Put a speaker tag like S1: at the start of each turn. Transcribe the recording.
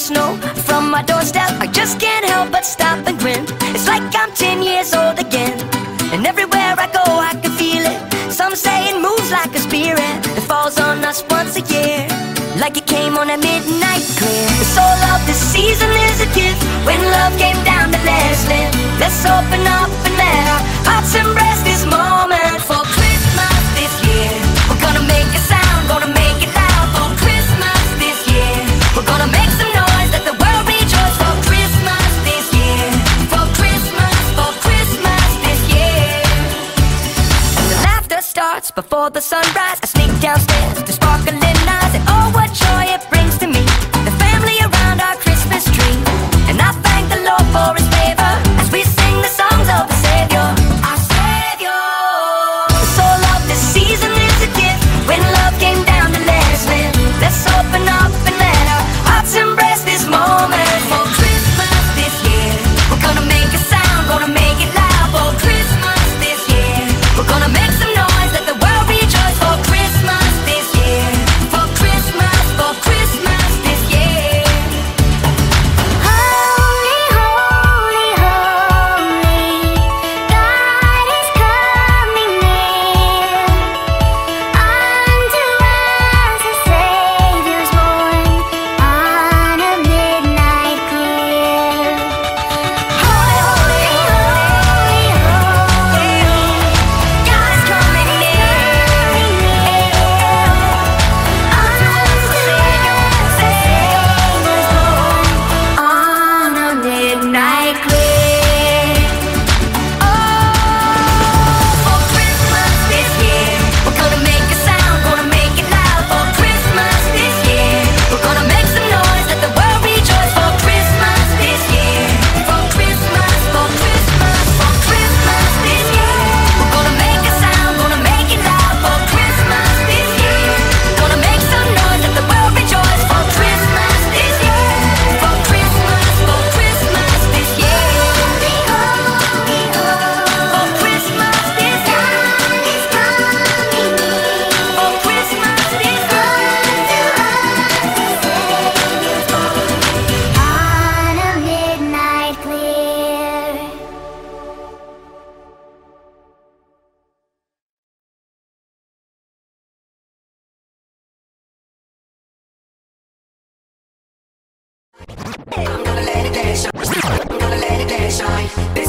S1: snow from my doorstep, I just can't help but stop and grin. It's like I'm 10 years old again, and everywhere I go I can feel it. Some say it moves like a spirit that falls on us once a year, like it came on a midnight clear. The soul of the season is a gift. When love came down to Leslie, let's open up and let our hearts embrace this moment. For Christmas this year, we're gonna make a sound, gonna make it loud. For Christmas this year, we're gonna make some noise, let the world rejoice. For Christmas this year, for Christmas this year. The laughter starts before the sunrise. I sneak downstairs to sparkling eyes, and oh, what joy it brings to me. The family around our Christmas tree, and I thank the Lord for His favor as we sing the songs of the Savior, our Savior. The soul of the season is a gift. When love came down to Leslie, let's open up and let our hearts embrace this moment. For Christmas this year, we're gonna make a sound, gonna make it loud. For Christmas this year, we're gonna make some noise, let the world rejoice. For Christmas this year, for Christmas this year.
S2: Holy, holy, holy, God is coming near. Unto us a Savior's born on a midnight clear.
S1: Holy, holy, holy, holy, God is coming near.
S2: Unto us a Savior's born on a midnight clear.
S1: For Christmas this year, we're gonna make a sound, gonna make it loud. For Christmas this year, we're gonna make some noise, let the world rejoice. For Christmas this year, for Christmas this year, we're gonna make a sound, gonna make it loud. For Christmas this year, gonna make some noise, let the world rejoice. For Christmas this year, for Christmas this year. For Christmas this year, for Christmas this
S2: On a midnight clear.
S1: I'm gonna let it dance, I'm gonna let it dance, shine.